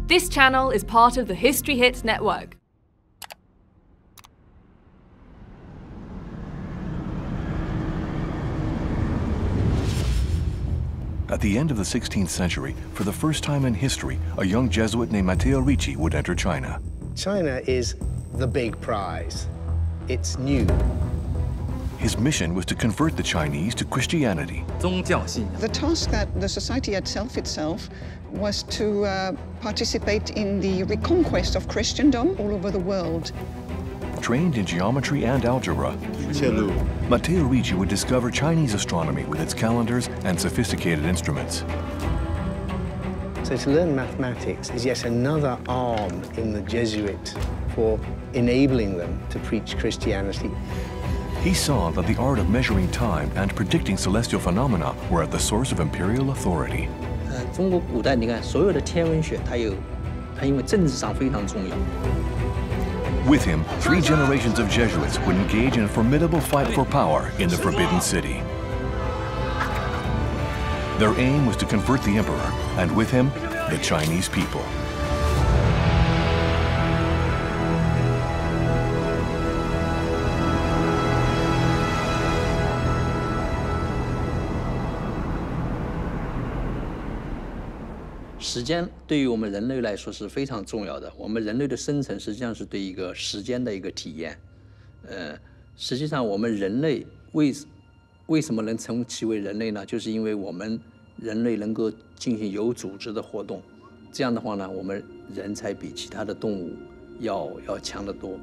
This channel is part of the History Hit network. At the end of the 16th century, for the first time in history, a young Jesuit named Matteo Ricci would enter China. China is the big prize. It's new. His mission was to convert the Chinese to Christianity. The task that the society itself was to participate in the reconquest of Christendom all over the world. Trained in geometry and algebra, Matteo Ricci would discover Chinese astronomy with its calendars and sophisticated instruments. So to learn mathematics is yet another arm in the Jesuit for enabling them to preach Christianity. He saw that the art of measuring time and predicting celestial phenomena were at the source of imperial authority. 中国古代你看所有的天文学，它因为政治上非常重要。 With him, 3 generations of Jesuits would engage in a formidable fight for power in the Forbidden City. Their aim was to convert the emperor, and with him, the Chinese people. "时间对于我们人类来说是非常重要的。我们人类的生存实际上是对一个时间的一个体验。实际上我们人类为什么能称其为人类呢？就是因为我们人类能够进行有组织的活动，这样的话呢，我们人才比其他的动物要强得多。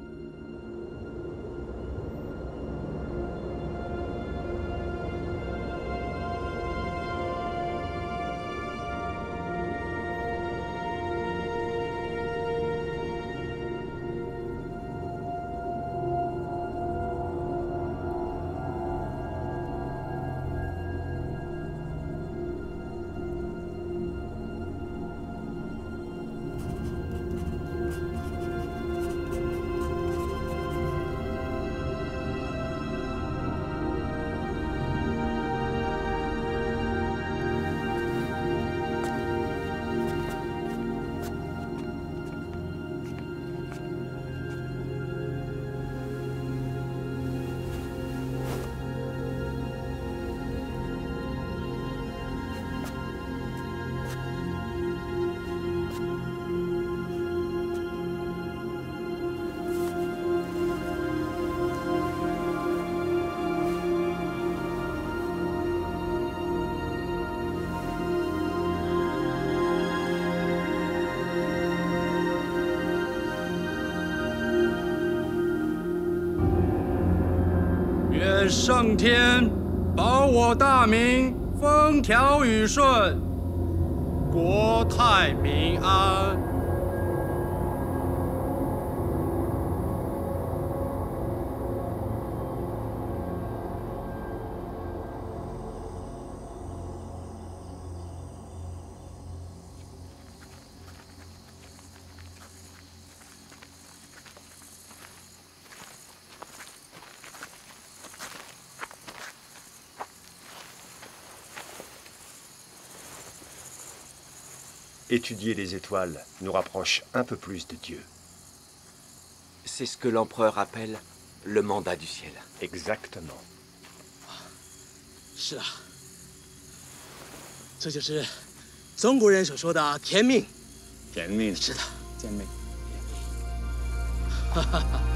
愿上天保我大明风调雨顺，国泰民安。 Étudier les étoiles nous rapproche un peu plus de Dieu. C'est ce que l'empereur appelle le mandat du ciel. Exactement. 是啊，这就是中国人所说的天命。 天命。 是的， 天命。 哈哈哈。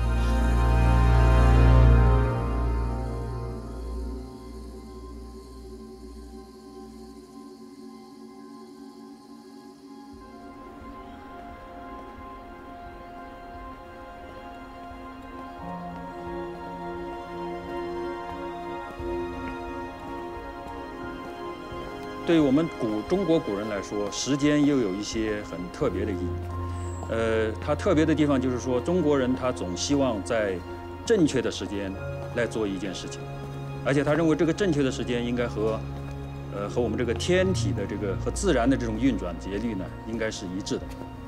对于我们中国古人来说，时间又有一些很特别的意义。它特别的地方就是说，中国人他总希望在正确的时间来做一件事情，而且他认为这个正确的时间应该和我们这个天体的这个和自然的这种运转节律呢，应该是一致的。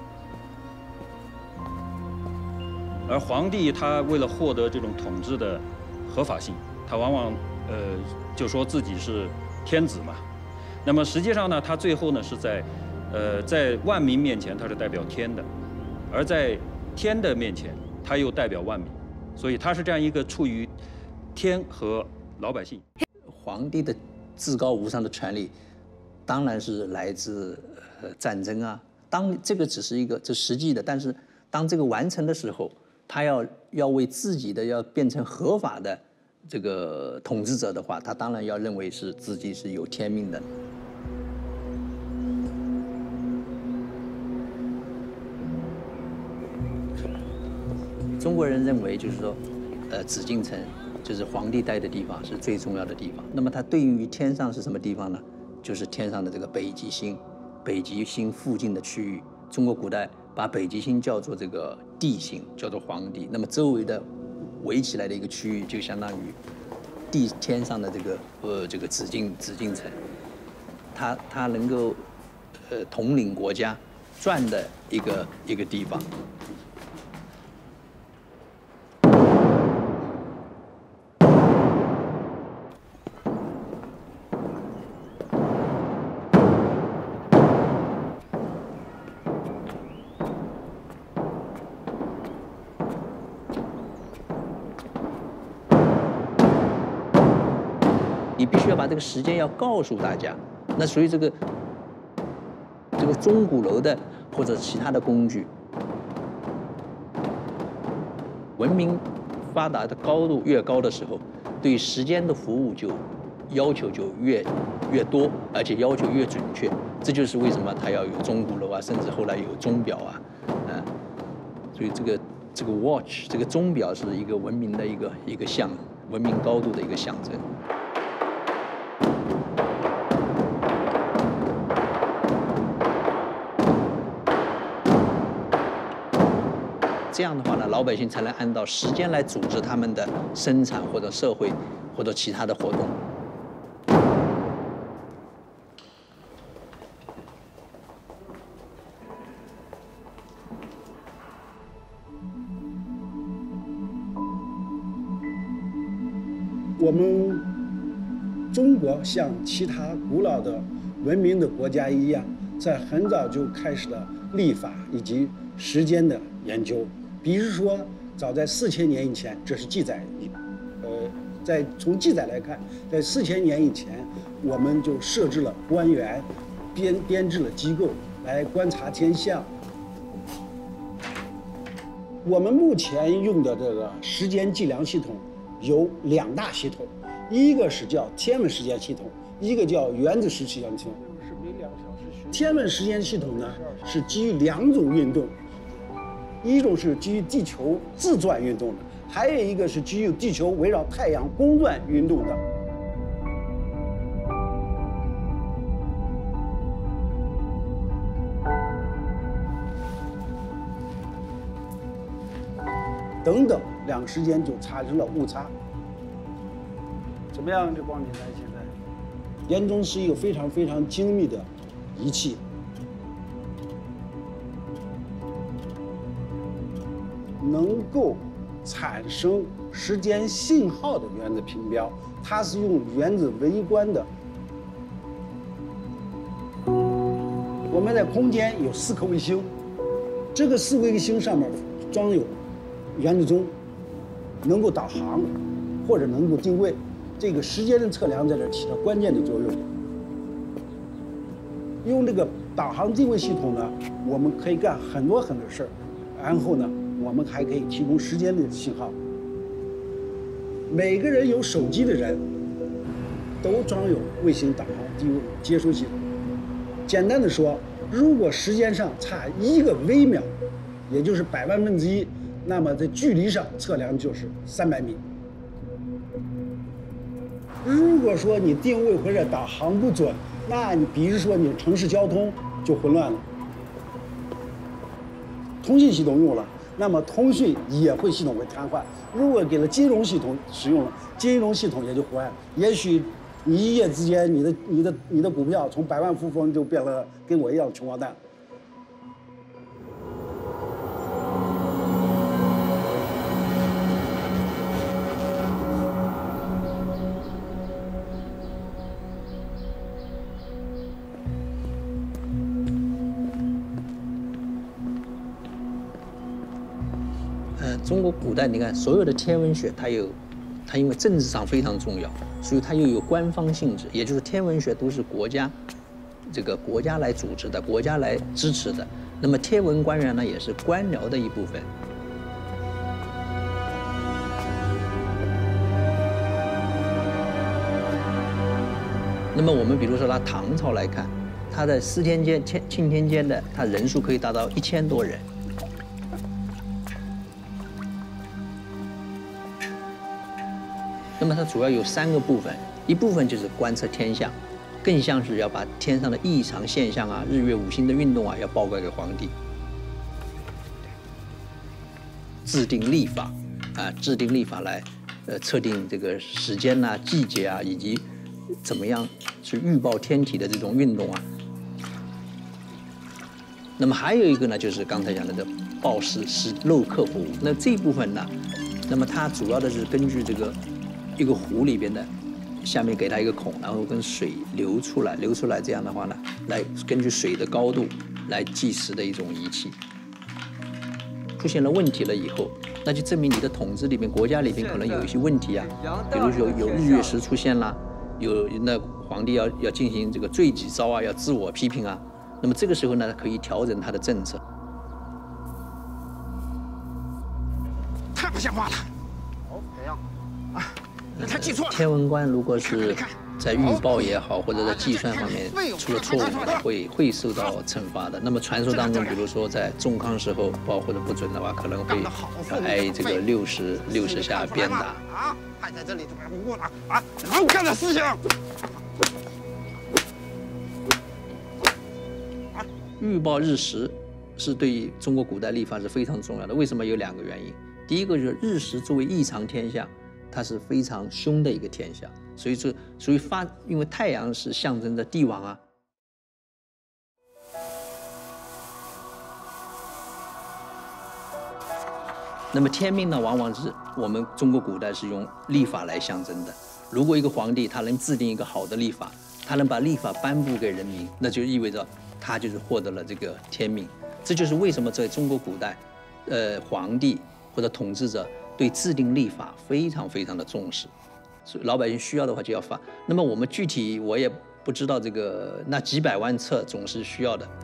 而皇帝他为了获得这种统治的合法性，他往往就说自己是天子嘛。那么实际上呢，他最后呢是在在万民面前它是代表天的，而在天的面前它又代表万民，所以它是这样一个处于天和老百姓。 皇帝的至高无上的权利，当然是来自战争啊。当这个只是一个这实际的，但是当这个完成的时候，他要为自己的要变成合法的这个统治者的话，他当然要认为是自己是有天命的。中国人认为就是说，紫禁城就是皇帝待的地方是最重要的地方。那么它对于天上是什么地方呢？就是天上的这个北极星，北极星附近的区域。中国古代把北极星叫做这个帝星，叫做皇帝。那么周围的围起来的一个区域，就相当于天上的这个紫禁城。它能够统领国家转的一个地方。你必须要把这个时间要告诉大家，那所以这个钟鼓楼的或者其他的工具，文明发达的高度越高的时候，对时间的服务就要求就越多，而且要求越准确。这就是为什么它要有钟鼓楼啊，甚至后来有钟表啊，所以这个 watch 这个钟表是一个文明的一个象，文明高度的一个象征。这样的话呢，老百姓才能按照时间来组织他们的生产或者社会或者其他的活动。 我们中国像其他古老的文明的国家一样，在很早就开始了历法以及时间的研究。比如说，早在4000年以前，这是记载，从记载来看，在4000年以前，我们就设置了官员，编制了机构来观察天象。我们目前用的这个时间计量系统有2大系统，一个是叫天文时间系统，一个叫原子时间系统。天文时间系统呢，是基于2种运动。一种是基于地球自转运动的，还有一个是基于地球围绕太阳公转运动的。等等，2个时间就产生了误差。怎么样？这光年台现在，眼中是一个非常非常精密的仪器。能够产生时间信号的原子频标，它是用原子微观的。我们在空间有4颗卫星，这个4个卫星上面装有原子钟，能够导航或者能够定位。这个时间的测量在这起到关键的作用。用这个导航定位系统呢，我们可以干很多很多事儿，然后呢，我们还可以提供时间的信号。每个人有手机的人，都装有卫星导航定位接收系统。简单的说，如果时间上差1个微秒，也就是100万分之1，那么在距离上测量就是300米。如果说你定位或者导航不准，那你比如说你城市交通就混乱了。通信系统用了，那么通讯也会系统会瘫痪。如果给了金融系统使用了，金融系统也就活跃。也许你一夜之间，你的股票从100万富翁就变了跟我一样穷光蛋。 中国古代你看所有的天文学，它因为政治上非常重要，所以它又有官方性质，也就是天文学都是国家来组织的，国家来支持的。那么天文官员呢，也是官僚的一部分。那么我们比如说拿唐朝来看，它的司天监、钦天监的，它人数可以达到1000多人。那么它主要有3个部分，一部分就是观测天象，更像是要把天上的异常现象啊、日月五星的运动啊，要报告给皇帝。制定历法来测定这个时间呐、季节啊，以及怎么样去预报天体的这种运动啊。那么还有一个呢，就是刚才讲的报时漏刻服务。那这一部分呢，那么它主要的是根据这个一个湖里边的下面给它一个孔，然后跟水流出来，这样的话呢，来根据水的高度来计时的一种仪器。出现了问题了以后，那就证明你的统治里面、国家里面可能有一些问题啊，比如有日月食出现啦，那皇帝要进行这个罪己诏啊，要自我批评啊。那么这个时候呢，可以调整他的政策。 太不像话了！他记错了。 天文官如果是在预报也好，或者在计算方面出了错误，会受到惩罚的。那么传说当中，比如说在仲康时候报或者不准的话，可能会挨这个60下鞭打。 啊，还在这里怎么不过了啊？好干的思想！ 预报日食是对于中国古代历法是非常重要的。为什么？有2个原因。第一个就是日食作为异常天象，它是非常凶的一个天象，所以因为太阳是象征着帝王啊。那么天命呢，往往是我们中国古代是用历法来象征的。如果一个皇帝他能制定一个好的历法，他能把历法颁布给人民，那就意味着他就是获得了这个天命。这就是为什么在中国古代，皇帝或者统治者对制定历法非常非常的重视，所以老百姓需要的话就要发。那么我们具体我也不知道，那几百万册总是需要的。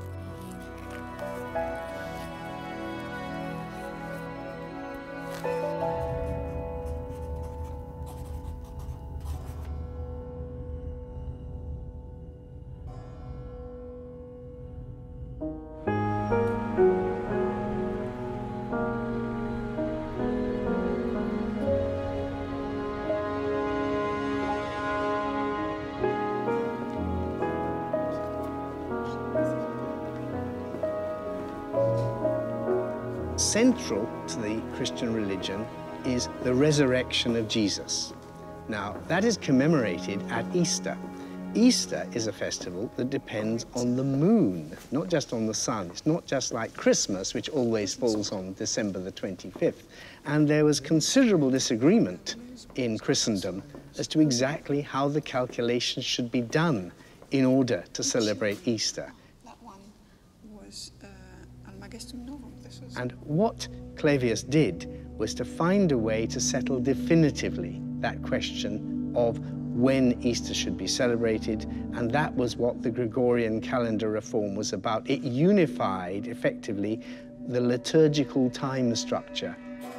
Central to the Christian religion is the resurrection of Jesus. Now, that is commemorated at Easter. Easter is a festival that depends on the moon, not just on the sun. It's not just like Christmas, which always falls on December the 25th. And there was considerable disagreement in Christendom as to exactly how the calculations should be done in order to celebrate Easter. That one was Almagestum Novum. And what Clavius did was to find a way to settle definitively that question of when Easter should be celebrated, and that was what the Gregorian calendar reform was about. It unified, effectively, the liturgical time structure.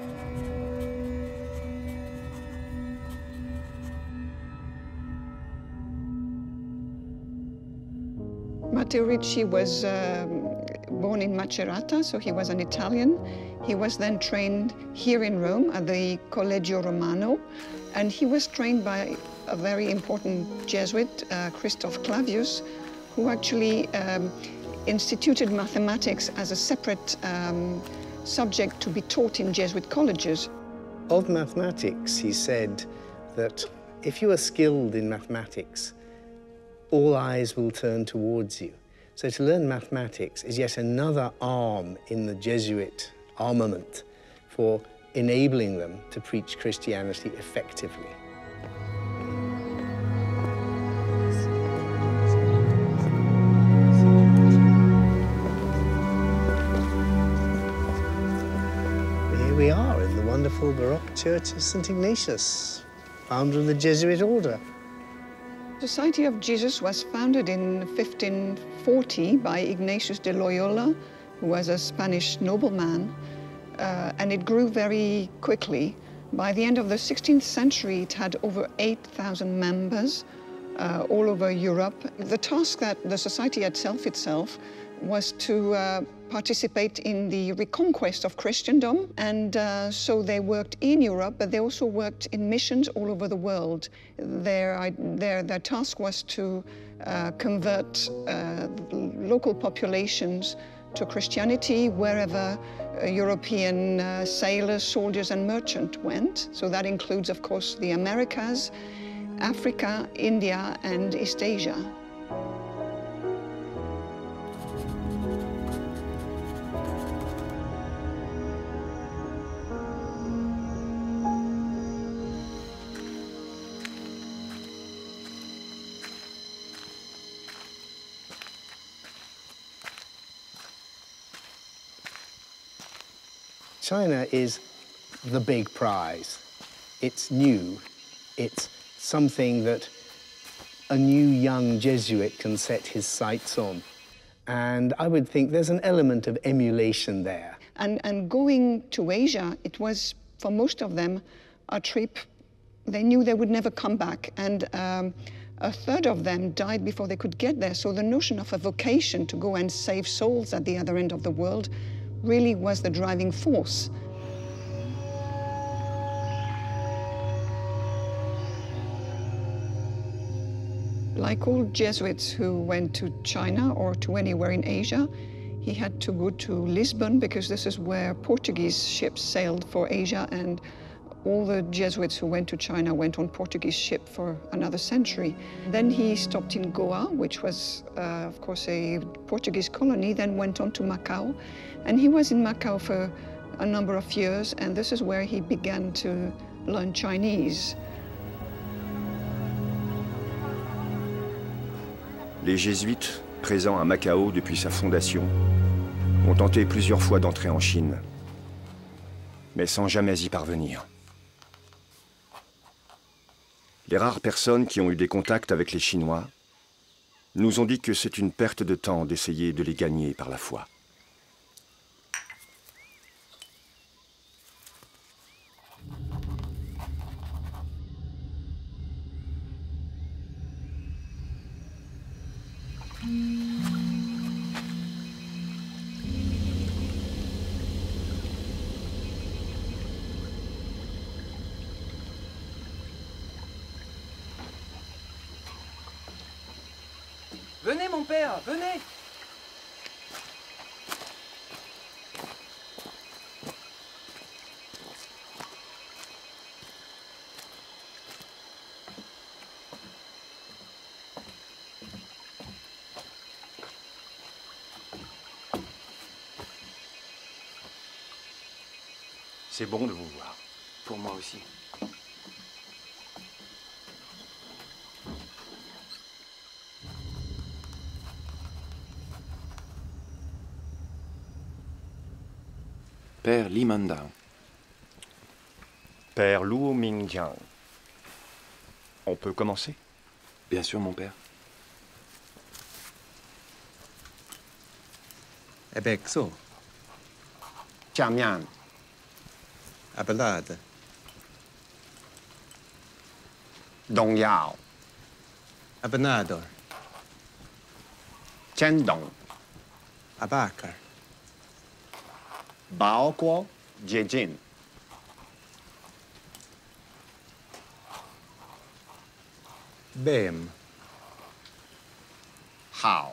Matteo Ricci was born in Macerata, so he was an Italian. He was then trained here in Rome at the Collegio Romano, and he was trained by a very important Jesuit, Christoph Clavius, who actually instituted mathematics as a separate subject to be taught in Jesuit colleges. Of mathematics, he said that if you are skilled in mathematics, all eyes will turn towards you. So to learn mathematics is yet another arm in the Jesuit armament for enabling them to preach Christianity effectively. Here here we are in the wonderful Baroque church of St. Ignatius, founder of the Jesuit order. The Society of Jesus was founded in 1540 by Ignatius de Loyola, who was a Spanish nobleman, and it grew very quickly. By the end of the 16th century, it had over 8,000 members all over Europe. The task that the society itself was to participate in the reconquest of Christendom, and so they worked in Europe, but they also worked in missions all over the world. Their task was to convert local populations to Christianity wherever European sailors, soldiers, and merchants went. So that includes, of course, the Americas, Africa, India, and East Asia. China is the big prize. It's new. It's something that a new young Jesuit can set his sights on. And I would think there's an element of emulation there. And going to Asia, it was, for most of them, a trip they knew they would never come back. And a third of them died before they could get there. So the notion of a vocation to go and save souls at the other end of the world really was the driving force. Like all Jesuits who went to China or to anywhere in Asia, he had to go to Lisbon because this is where Portuguese ships sailed for Asia, and all the Jesuits who went to China went on Portuguese ship for another century. Then he stopped in Goa, which was, of course, a Portuguese colony, then went on to Macau. And he was in Macau for a number of years, and this is where he began to learn Chinese. Les Jésuites, présents à Macao depuis sa fondation, ont tenté plusieurs fois d'entrer en Chine, mais sans jamais y parvenir. Les rares personnes qui ont eu des contacts avec les Chinois nous ont dit que c'est une perte de temps d'essayer de les gagner par la foi. Venez, mon père, venez! C'est bon de vous voir. Pour moi aussi. Père Li Mandao. Père Luo Mingjiang. On peut commencer? Bien sûr, mon père. Ebexo. Jiamian. Abelard. Dong Yao. Abernador. Chen Dong. Abakar. Bao Guo Jiejin. Bem. Hao.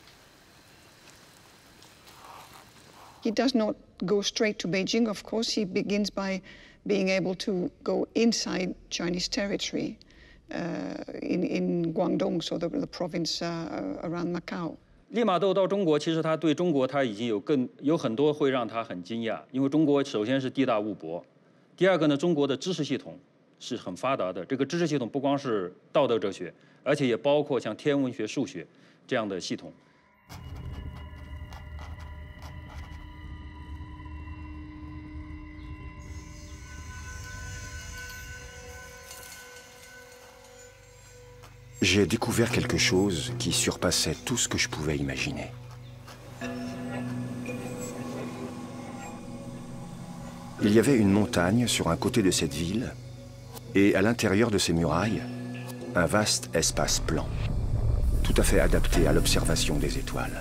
He does not go straight to Beijing, of course. He begins by being able to go inside Chinese territory in Guangdong, so the province around Macau. 利玛窦到中国，其实他对中国他已经有很多会让他很惊讶，因为中国首先是地大物博，第二个呢，中国的知识系统是很发达的。这个知识系统不光是道德哲学，而且也包括像天文学、数学这样的系统。 j'ai découvert quelque chose qui surpassait tout ce que je pouvais imaginer. Il y avait une montagne sur un côté de cette ville, et à l'intérieur de ces murailles, un vaste espace plan, tout à fait adapté à l'observation des étoiles.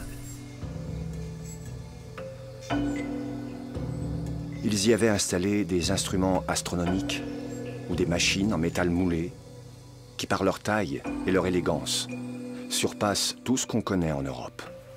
Ils y avaient installé des instruments astronomiques ou des machines en métal moulé qui, par leur taille et leur élégance, surpassent tout ce qu'on connaît en Europe.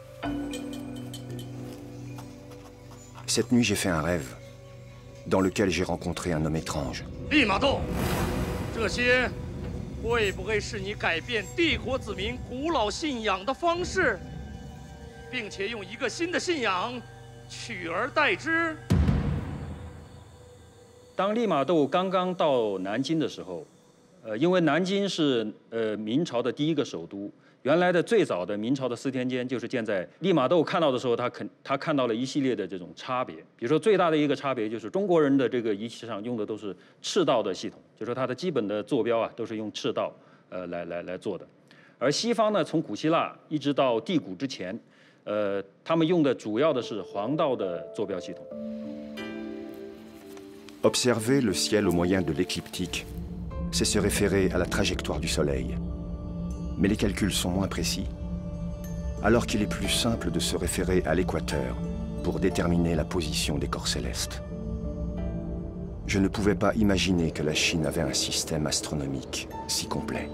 Cette nuit, j'ai fait un rêve dans lequel j'ai rencontré un homme étrange. 利玛窦，这些会不会是你改变帝国子民古老信仰的方式，并且用一个新的信仰取而代之？ 当利玛窦刚刚到南京的时候，因为南京是明朝的第一个首都。 原来的最早的明朝的司天监就是建在利玛窦看到的时候，他看到了一系列的这种差别。比如说最大的一个差别就是中国人的这个仪器上用的都是赤道的系统，就是说它的基本的坐标啊都是用赤道来做的。而西方呢，从古希腊一直到地古之前，他们用的主要的是黄道的坐标系统。 Observer le ciel au moyen de l'écliptique, c'est se référer à la trajectoire du Soleil. Mais les calculs sont moins précis, alors qu'il est plus simple de se référer à l'équateur pour déterminer la position des corps célestes. Je ne pouvais pas imaginer que la Chine avait un système astronomique si complet.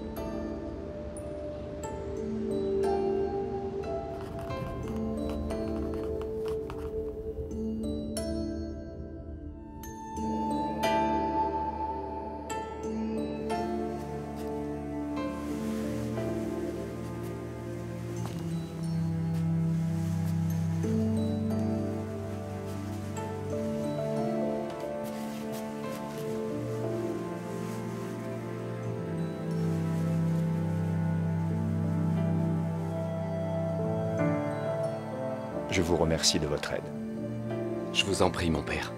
Je vous remercie de votre aide. Je vous en prie, mon père.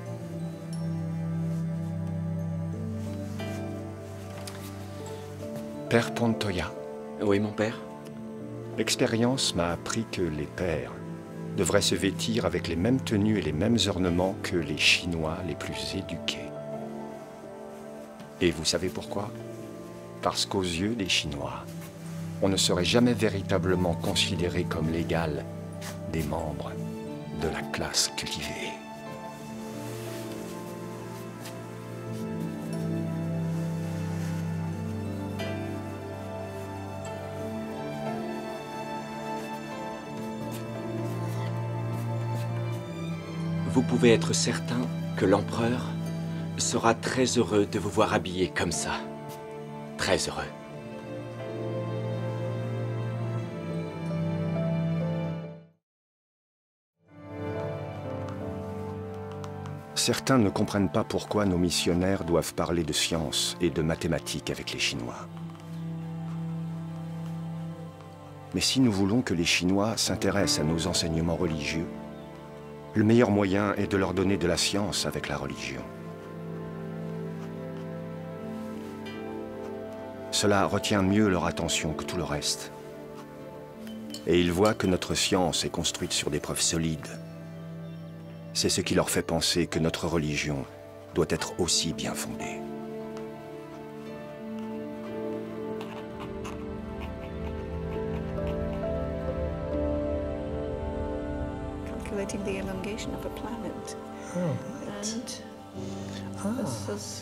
Père Pontoya. Oui, mon père. L'expérience m'a appris que les pères devraient se vêtir avec les mêmes tenues et les mêmes ornements que les Chinois les plus éduqués. Et vous savez pourquoi? Parce qu'aux yeux des Chinois, on ne serait jamais véritablement considéré comme l'égal des membres de la classe cultivée. Vous pouvez être certain que l'empereur sera très heureux de vous voir habillé comme ça. Très heureux. Certains ne comprennent pas pourquoi nos missionnaires doivent parler de sciences et de mathématiques avec les Chinois. Mais si nous voulons que les Chinois s'intéressent à nos enseignements religieux, le meilleur moyen est de leur donner de la science avec la religion. Cela retient mieux leur attention que tout le reste. Et ils voient que notre science est construite sur des preuves solides. C'est ce qui leur fait penser que notre religion doit être aussi bien fondée. Calculating the elongation of a planet. Oh, And this is...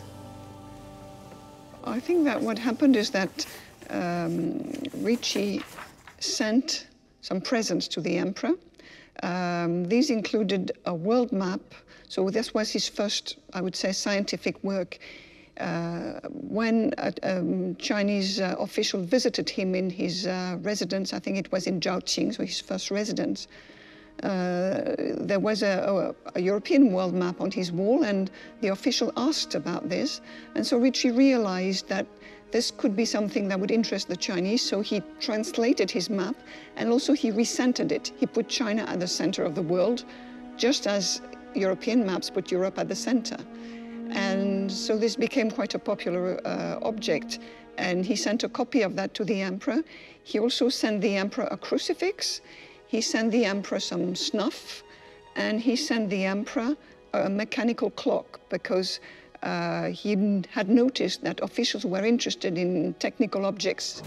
I think that what happened is that Ricci sent some presents to the emperor. These included a world map, so this was his first, I would say, scientific work. When a Chinese official visited him in his residence, I think it was in Zhaoqing, so his first residence, there was a European world map on his wall, and the official asked about this. And so Ricci realized that this could be something that would interest the Chinese, so he translated his map, and also he recentered it. He put China at the center of the world, just as European maps put Europe at the center. And so this became quite a popular object. And he sent a copy of that to the emperor. He also sent the emperor a crucifix. He sent the emperor some snuff. And he sent the emperor a mechanical clock because he had noticed that officials were interested in technical objects.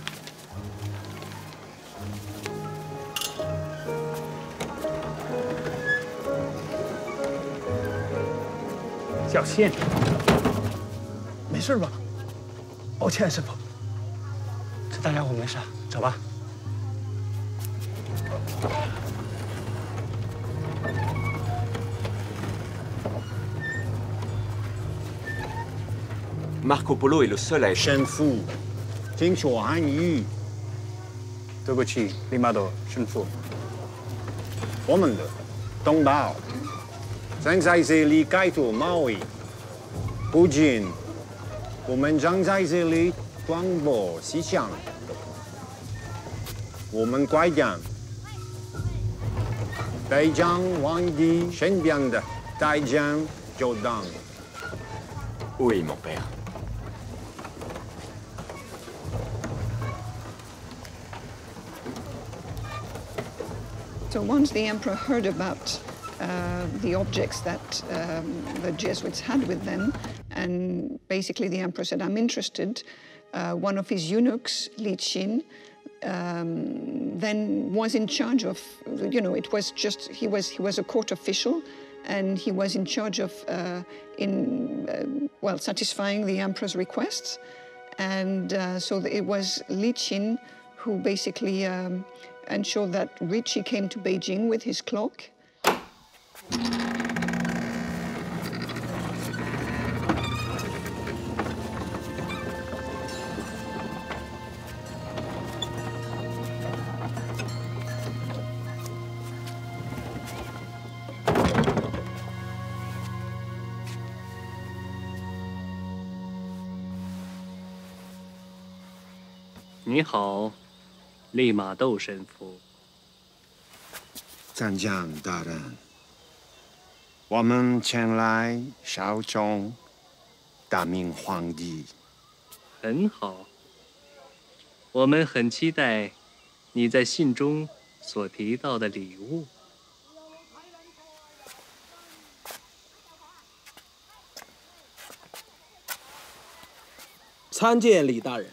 小心，没事吧？抱歉，师傅。这大家伙没事，走吧。 Marco Polo est le seul à être... 神父，听说汉语。 对不起，利玛窦神父。 我们的同胞正在这里开拓贸易，不仅我们正在这里传播思想，我们快将北疆皇帝身边的大将就当。 Oui, mon père. So once the emperor heard about the objects that the Jesuits had with them, and basically the emperor said, "I'm interested." One of his eunuchs, Li Qin, then was in charge of, it was just he was a court official, and he was in charge of satisfying the emperor's requests, and so it was Li Qin who basically ensured that Ricci came to Beijing with his clock. 你好，利玛窦神父。 参将大人，我们前来效忠大明皇帝。 很好，我们很期待你在信中所提到的礼物。 参见李大人。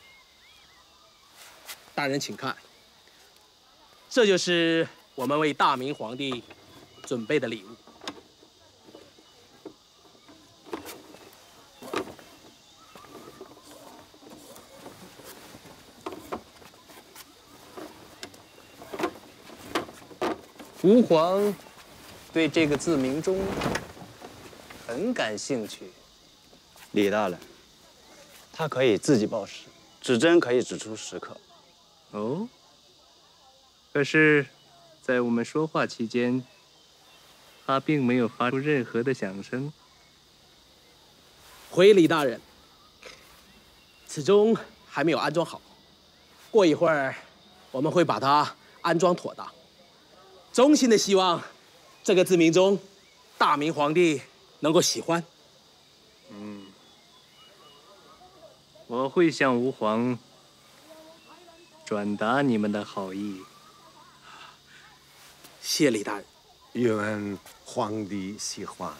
大人，请看，这就是我们为大明皇帝准备的礼物。吾皇对这个字明钟很感兴趣。 李大人，他可以自己报时，指针可以指出时刻。 哦，可是，在我们说话期间，他并没有发出任何的响声。 回李大人，此钟还没有安装好，过一会儿我们会把它安装妥当。衷心的希望这个字明钟，大明皇帝能够喜欢。 我会向吾皇 转达你们的好意。 谢李大人。 愿皇帝喜欢。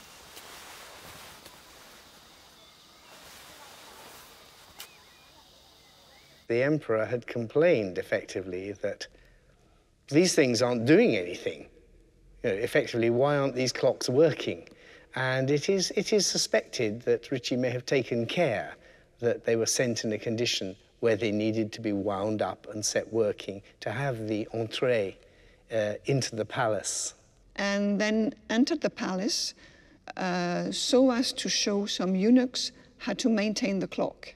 The emperor had complained effectively that these things aren't doing anything. Effectively, why aren't these clocks working? And it is suspected that Ricci may have taken care that they were sent in a condition where they needed to be wound up and set working to have the entrée into the palace. And then entered the palace so as to show some eunuchs how to maintain the clock.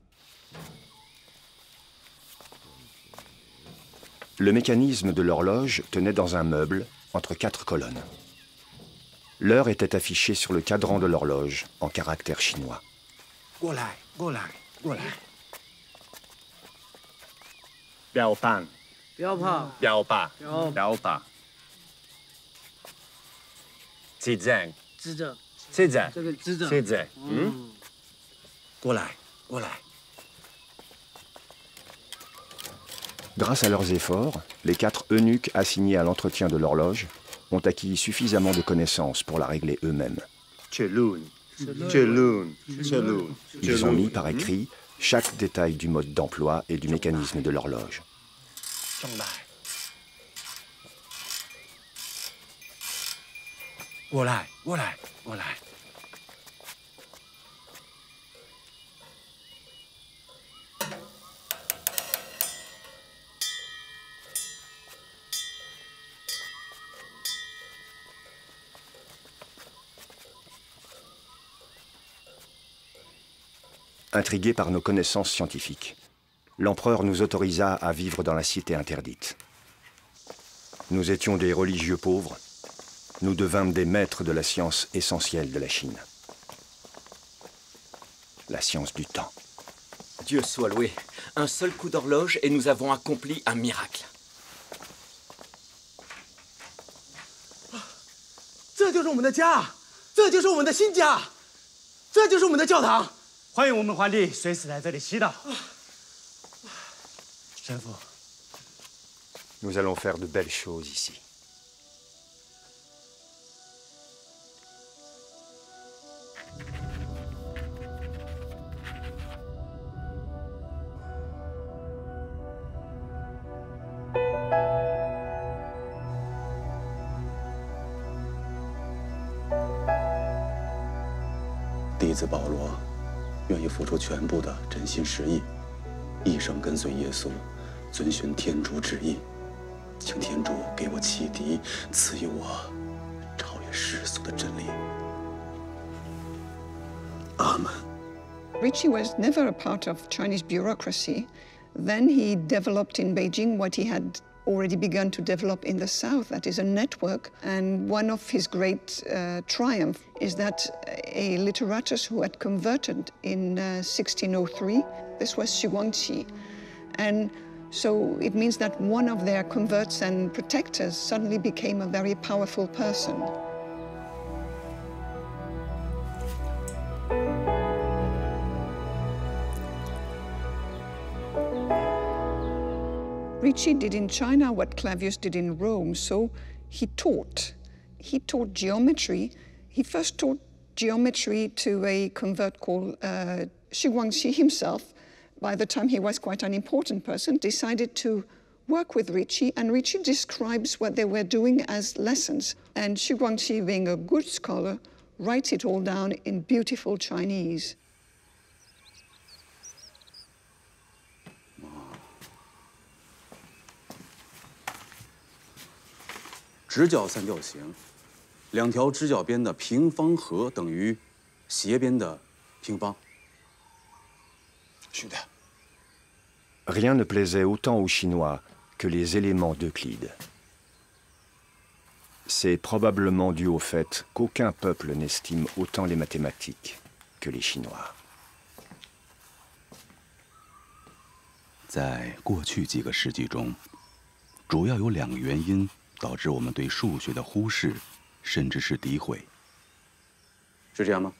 Le mécanisme de l'horloge tenait dans un meuble entre 4 colonnes. L'heure était affichée sur le cadran de l'horloge en caractères chinois. 过来，过来，过来。标判， 标判， 标靶，标靶。指针， 指针， 指针， 这个指针， 指针，过来，过来。 Grâce à leurs efforts, les 4 eunuques assignés à l'entretien de l'horloge ont acquis suffisamment de connaissances pour la régler eux-mêmes. Ils ont mis par écrit chaque détail du mode d'emploi et du mécanisme de l'horloge. Intrigué par nos connaissances scientifiques, l'empereur nous autorisa à vivre dans la cité interdite. Nous étions des religieux pauvres, nous devînmes des maîtres de la science essentielle de la Chine. La science du temps. Dieu soit loué. Un seul coup d'horloge et nous avons accompli un miracle. 这就是我们的家，这就是我们的新家，这就是我们的教堂。 欢迎我们皇帝随时来这里祈祷。神父， Nous allons faire de belles choses ici. Disciple Paul 愿意付出全部的真心实意，一生跟随耶稣，遵循天主旨意。请天主给我启迪，赐予我超越世俗的真理。阿门。 Ricci was never a part of Chinese bureaucracy. Then he developed in Beijing what he had already begun to develop in the south, that is a network. And one of his great triumphs is that a literatus who had converted in 1603, this was Xu Guangqi. And so it means that one of their converts and protectors suddenly became a very powerful person. Ricci did in China what Clavius did in Rome, so he taught. He taught geometry. He first taught geometry to a convert called Xu Guangqi himself. By the time he was quite an important person, decided to work with Ricci, and Ricci describes what they were doing as lessons. And Xu Guangqi, being a good scholar, writes it all down in beautiful Chinese. 直角三角形，两条直角边的平方和等于斜边的平方。是的。 Rien ne plaisait autant aux Chinois que les éléments d'Euclide. C'est probablement dû au fait qu'aucun peuple n'estime autant les mathématiques que les Chinois. 在过去几个世纪中，主要有2个原因导致我们对数学的忽视，甚至是诋毁。是这样吗？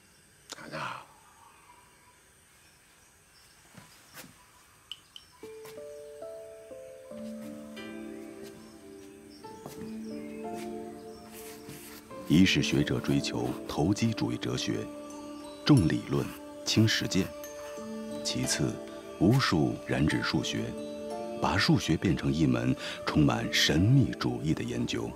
一是学者追求投机主义哲学，重理论轻实践；其次，无数染指数学，把数学变成一门充满神秘主义的研究。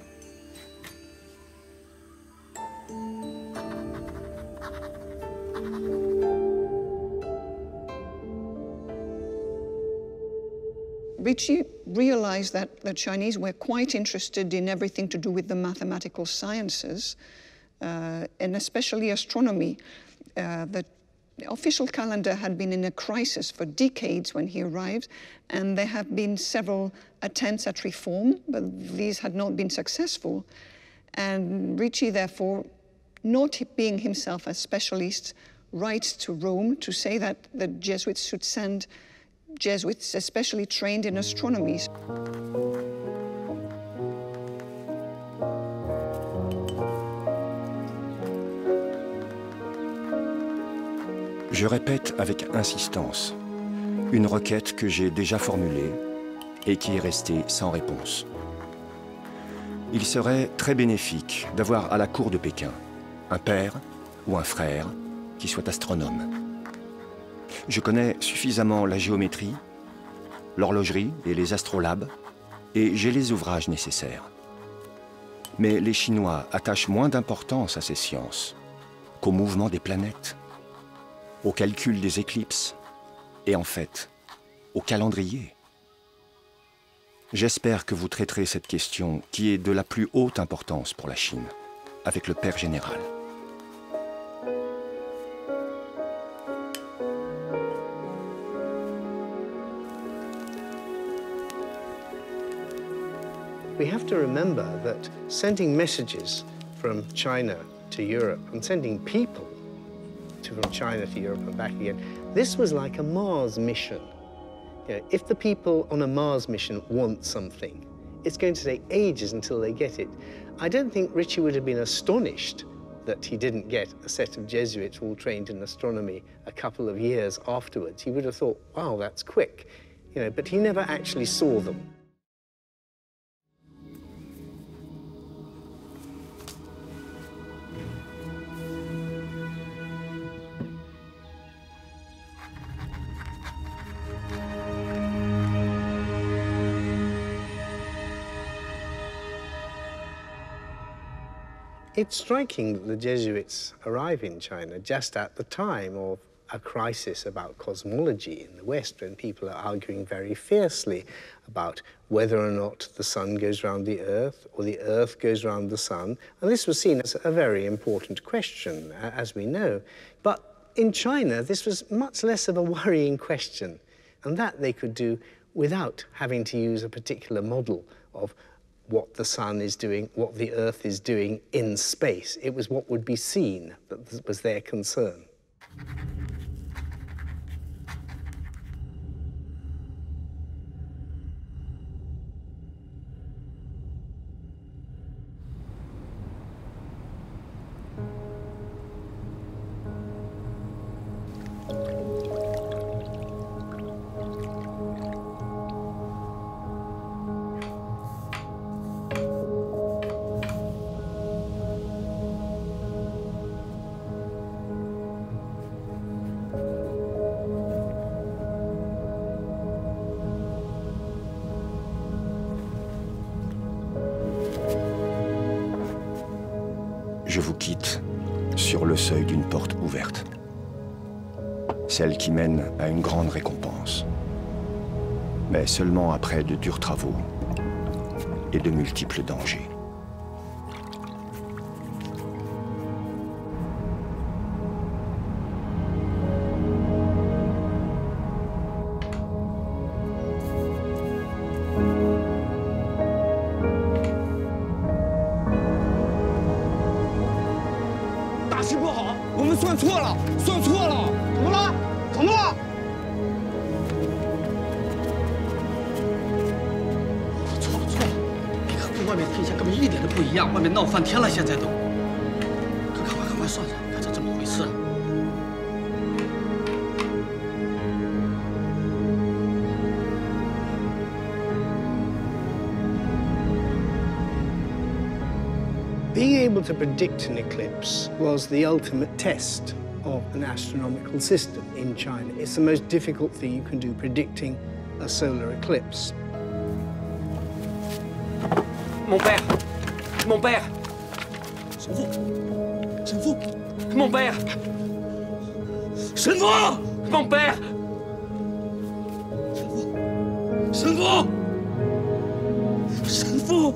Ricci realized that the Chinese were quite interested in everything to do with the mathematical sciences, and especially astronomy. The official calendar had been in a crisis for decades when he arrived, and there have been several attempts at reform, but these had not been successful. And Ricci, therefore, not being himself a specialist, writes to Rome to say that the Jesuits should send Jesuits especially trained in astronomy. Je répète avec insistance une requête que j'ai déjà formulée et qui est resté sans réponse. Il serait très bénéfique d'avoir à la cour de Pékin un père ou un frère qui soit astronome. Je connais suffisamment la géométrie, l'horlogerie et les astrolabes, et j'ai les ouvrages nécessaires. Mais les Chinois attachent moins d'importance à ces sciences qu'au mouvement des planètes, au calcul des éclipses et en fait, au calendrier. J'espère que vous traiterez cette question qui est de la plus haute importance pour la Chine, avec le Père général. We have to remember that sending messages from China to Europe and sending people from China to Europe and back again, this was like a Mars mission. You know, if the people on a Mars mission want something, it's going to take ages until they get it. I don't think Ricci would have been astonished that he didn't get a set of Jesuits all trained in astronomy a couple of years afterwards. He would have thought, wow, that's quick. You know, but he never actually saw them. It's striking that the Jesuits arrive in China just at the time of a crisis about cosmology in the West, when people are arguing very fiercely about whether or not the sun goes round the Earth or the Earth goes round the sun. And this was seen as a very important question, as we know. But in China, this was much less of a worrying question, and that they could do without having to use a particular model of what the sun is doing, what the Earth is doing in space. It was what would be seen that was their concern. Je vous quitte sur le seuil d'une porte ouverte, celle qui mène à une grande récompense, mais seulement après de durs travaux et de multiples dangers. 闹翻天了，现在都，赶快算算，看成这么回事。 Being able to predict an eclipse was the ultimate test of an astronomical system in China. It's the most difficult thing you can do, predicting a solar eclipse. Mon père! Mon père! 神父 Mon père! 神父 Mon père! 神父 神父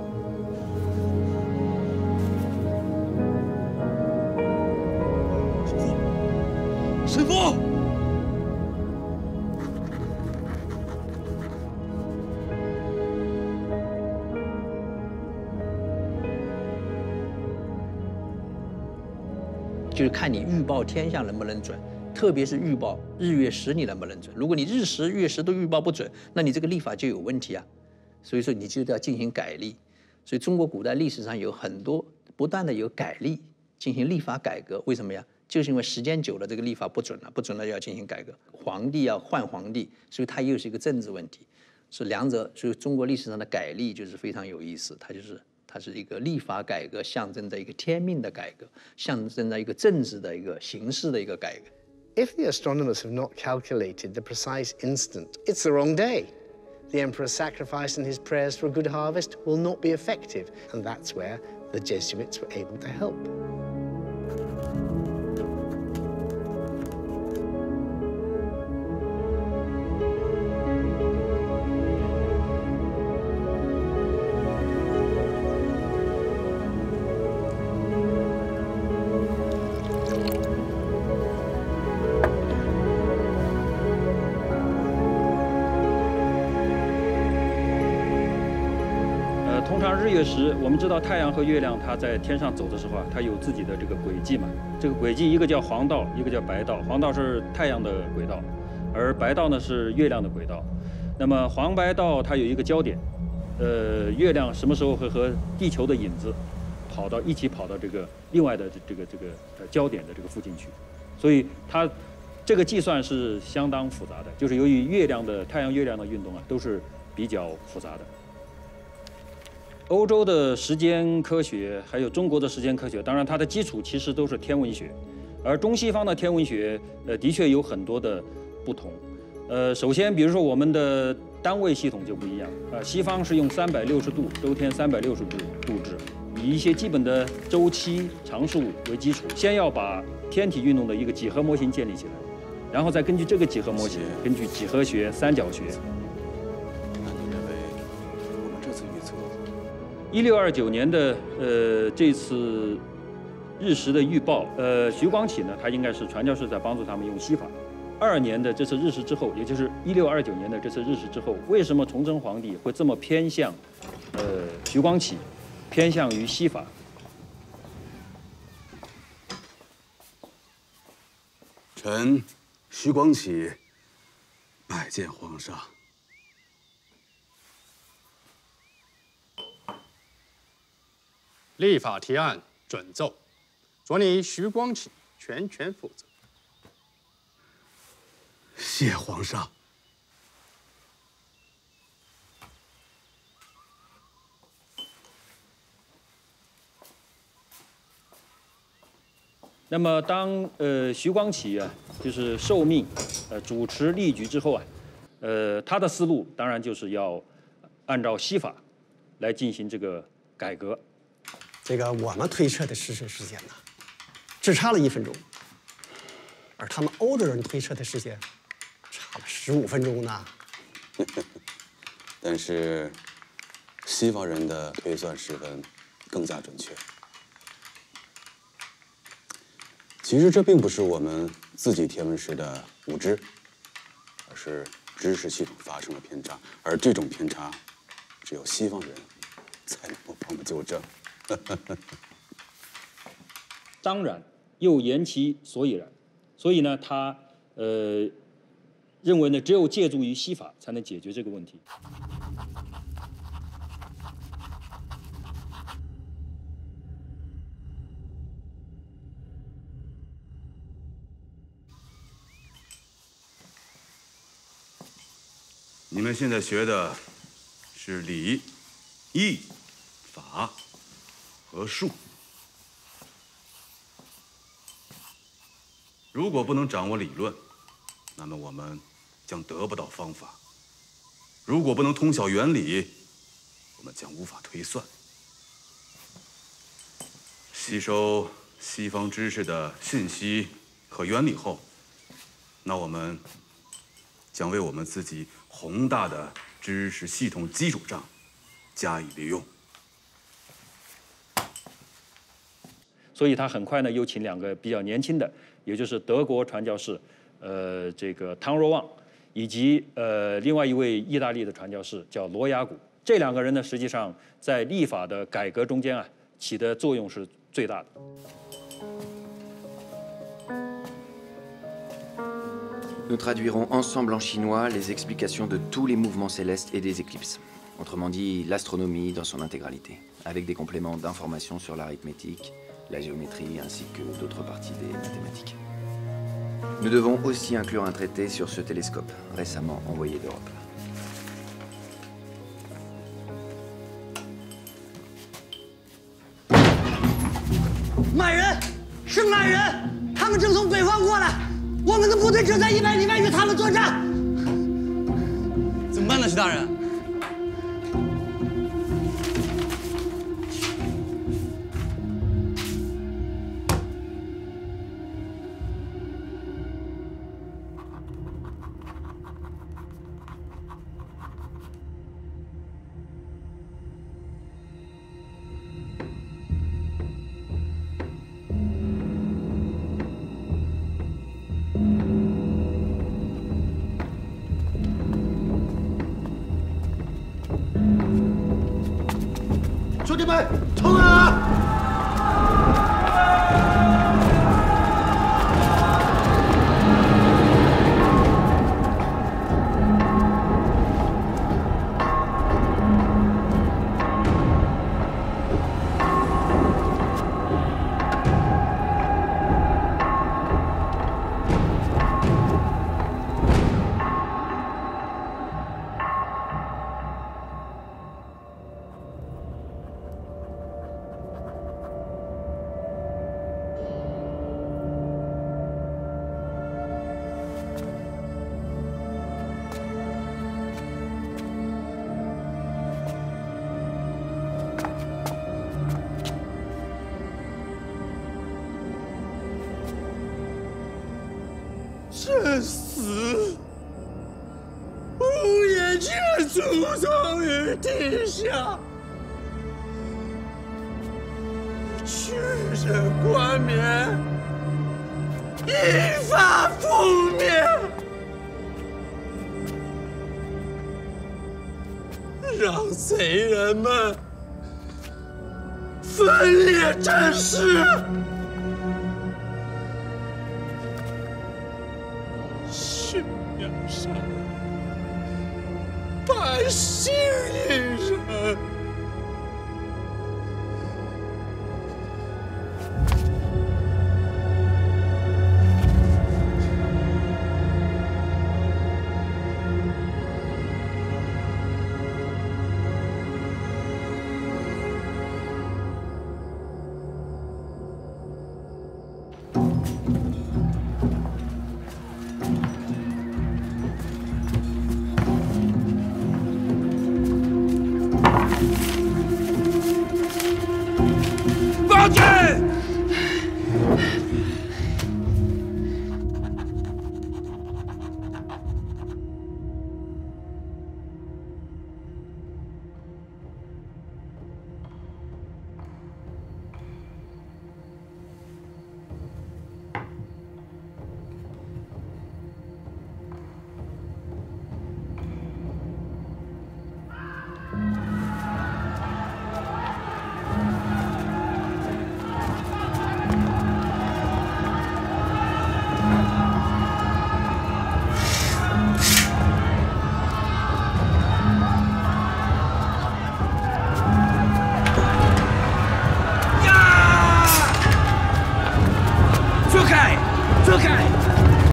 神父就是看你预报天象能不能准，特别是预报日月食你能不能准。如果你日食月食都预报不准，那你这个历法就有问题啊。所以说你就要进行改历。所以中国古代历史上有很多不断的有改历，进行历法改革。为什么呀？就是因为时间久了，这个历法不准了，不准了要进行改革。皇帝要换皇帝，所以它又是一个政治问题。 是两者，所以中国历史上的改历就是非常有意思，它是一个历法改革，象征着一个天命的改革，象征着一个政治的一个形式的一个改革。 If the astronomers have not calculated the precise instant, it's the wrong day. The emperor's sacrifice and his prayers for a good harvest will not be effective, and that's where the Jesuits were able to help. 通常日月食，我们知道太阳和月亮它在天上走的时候啊，它有自己的这个轨迹嘛。这个轨迹一个叫黄道，一个叫白道。黄道是太阳的轨道，而白道呢是月亮的轨道。那么黄白道它有一个交点，月亮什么时候会和地球的影子一起跑到这个另外的这个交点的这个附近去，所以它这个计算是相当复杂的，就是由于太阳月亮的运动啊都是比较复杂的。 欧洲的时间科学，还有中国的时间科学，当然它的基础其实都是天文学，而中西方的天文学，的确有很多的不同。首先，比如说我们的单位系统就不一样，西方是用360度周天360度制，以一些基本的周期常数为基础，先要把天体运动的一个几何模型建立起来，然后再根据这个几何模型，根据几何学、三角学。 1629年的这次日食的预报，徐光启呢，他应该是传教士在帮助他们用西法。22年的这次日食之后，也就是1629年的这次日食之后，为什么崇祯皇帝会这么偏向徐光启，偏向于西法？ 臣徐光启拜见皇上。 立法提案准奏，着你徐光启全权负责。 谢皇上。 那么，当徐光启啊，就是受命主持例局之后啊，他的思路当然就是要按照西法来进行这个改革。 这个我们推测的实时时间呢，只差了1分钟，而他们欧洲人推测的时间差了15分钟呢。 但是西方人的推算时分更加准确。其实这并不是我们自己天文时的无知，而是知识系统发生了偏差，而这种偏差只有西方人才能够帮我们纠正。 当然，又言其所以然，所以呢，他认为呢，只有借助于西法才能解决这个问题。 你们现在学的是礼、义、法 和术，如果不能掌握理论，那么我们将得不到方法；如果不能通晓原理，我们将无法推算。吸收西方知识的信息和原理后，那我们将为我们自己宏大的知识系统基础上加以利用。 所以他很快呢又请2个比较年轻的，也就是德国传教士，这个汤若望，以及另外一位意大利的传教士叫罗雅古。这2个人呢，实际上在历法的改革中间啊，起的作用是最大的。 Nous traduirons ensemble en chinois les explications de tous les mouvements célestes et des éclipses. Autrement dit, l'astronomie dans son intégralité, avec des compléments d'informations sur l'arithmétique, la géométrie ainsi que d'autres parties des mathématiques. Nous devons aussi inclure un traité sur ce télescope, récemment envoyé d'Europe. 满人，是满人，他们正从北方过来，我们的部队正在100里外与他们作战。怎么办呢，徐大人？ 兄弟们，冲啊！ 这死，无眼却诅咒于地下，去人冠冕，一发覆灭，让贼人们分裂阵势。 悬崖上，百姓与